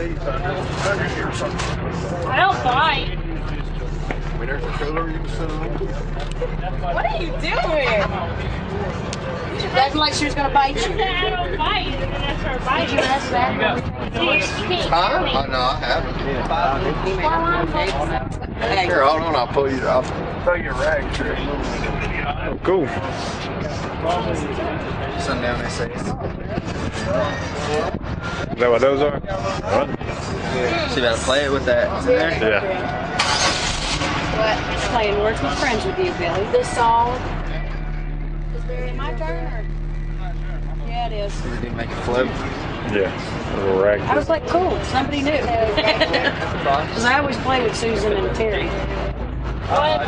I don't bite. What are you doing? She acting like she was gonna bite you. I don't bite, and then I start biting. Did you ask that? Huh? Oh, no, I haven't. Here, hold on, I'll pull you off. Throw your rag, sure. Oh, cool. Sundown essays. Is that what those are? What? So you gotta play it with that in there? Yeah. What? Playing Words with Friends with you, Billy. This song. Is it my turn or? Yeah, it is. Did he make it flip? Yeah. A little rag. I was like, cool, somebody new. Because I always play with Susan and Terry. What?